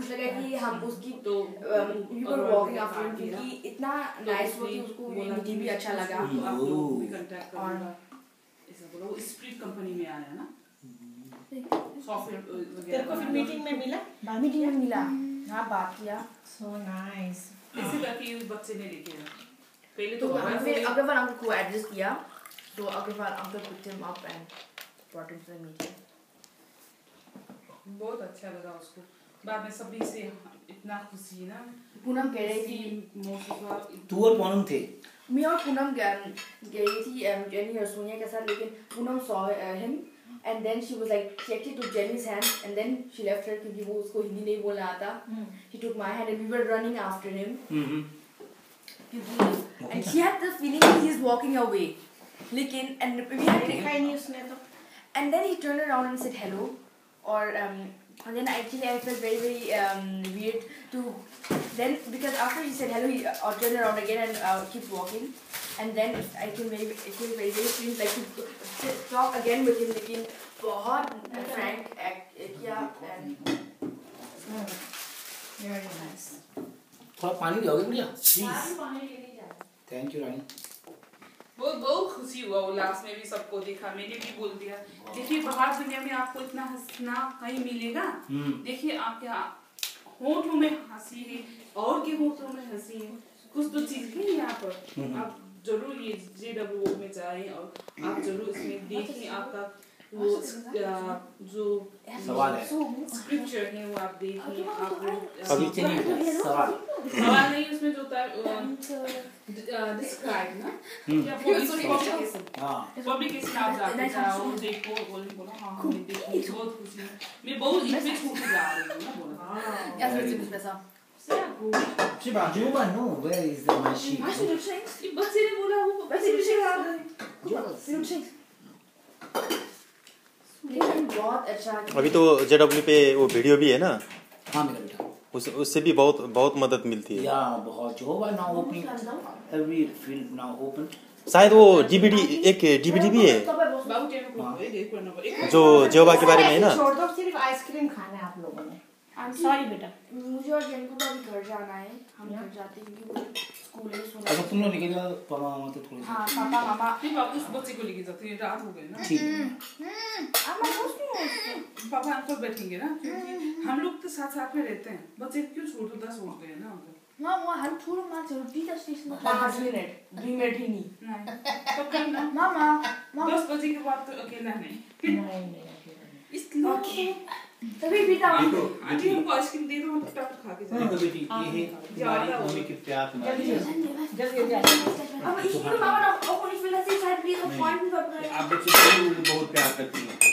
कुछ लगा कि हम उसकी तो we were walking after him क्योंकि इतना nice वो कि उसको वो मीटिंग भी अच्छा लगा और ऐसा बोला वो स्प्रिट कंपनी में आया ना सॉफ्टवेयर तेरे को फिर मीटिंग में मिला हाँ बात किया सो नाइस इसी करके उस बच्चे ने लेके आया पहले तो फिर अग्रवाल अंकल को एड्रेस किया तो Agarwal uncle picked him up and brought him to the meeting बहुत अच्छा लगा उसको बाद में सभी से इतना खुशी ना पूनम कह रही थी तू और पूनम थे मैं और पूनम गई थी जेनी और सोनिया के साथ लेकिन Poonam saw him and then she was like she actually took Jenny's hand and then she left her क्योंकि वो उसको हिंदी नहीं बोलना आता he took my hand and we were running after him and she had the feeling that he is walking away लेकिन and we had दिखाई नहीं उसने तो and then he turned around and said hello or and then actually I felt very weird to then because after he said hello he turned around again and keep walking and then I feel very strange like to talk again with him लेकिन बहुत frank act किया and very nice थोड़ा पानी दोगे भैया please पानी लेने जा थैंक यू रानी बहुत खुशी हुआ वो लास्ट में भी सबको देखा मैंने भी बोल दिया देखिए बाहर दुनिया में आपको इतना हंसना कहीं मिलेगा देखिए आपके होठों में हंसी है और के होठों में हंसी है कुछ तो चीज है यहाँ पर आप जरूर ये JWO में जाएं और आप जरूर इसमें देखिए आपका वो जो सवाल है स्क्रिप्चर है वो आप देखिए आप अभी चलिए सवाल नहीं उसमें जो होता है डिस्क्राइब ना या पब्लिकेशन आप जाके जाओ देखो बोलो हाँ हमने देखी बहुत खुशी मैं बहुत इंटरेस्ट होके जा रही हूँ ना बोला या फिर कुछ पैसा Shiba, Juba, no, where is the my sheep? बच्चे ने बोला वो बच्चे लेकिन बहुत अच्छा अभी तो JW पे वो वीडियो भी है ना हाँ मेरा बेटा उससे भी बहुत मदद मिलती है या बहुत Juba now opening every field now open शायद वो एक DVD भी है जो जेहोवा के बारे में है ना छोड़ दो सिर्फ आइसक्रीम खाना है आप लोगों ने सॉरी बेटा मुझे और जैन को भी घर जाना है हम घर जाते हैं क्योंकि स्कूल है सोना अगर तुम लोग निकल जाओ पापा मामा तो थोड़ी हाँ पापा मामा फिर वापस उस बच्चे को लेके जाते हैं रात हो गई ना ठीक पापा अंकल बैठेंगे ना क्योंकि हम लोग तो साथ साथ में रहते हैं बच्चे क्यों छोड़ दो 10 हो गए ना माँ वो हम थोड़ा मार चलो पीटर स्टेशन 5 मिनट 2 मिनट ही नहीं तो कल ना मामा 10 बजे के बाद तो अकेला नहीं ओके तभी पीता आंटी हमको आइसक्रीम दे दो हम फटाफट खा के देखो बेटी ये है तुम्हारी मम्मी की प्यार तुम्हारी जल्दी अब इसलिए मामा ना ओपन फिल से शायद प्लीज अपॉइंटमेंट कर आप बच्चे बहुत प्यार करती हैं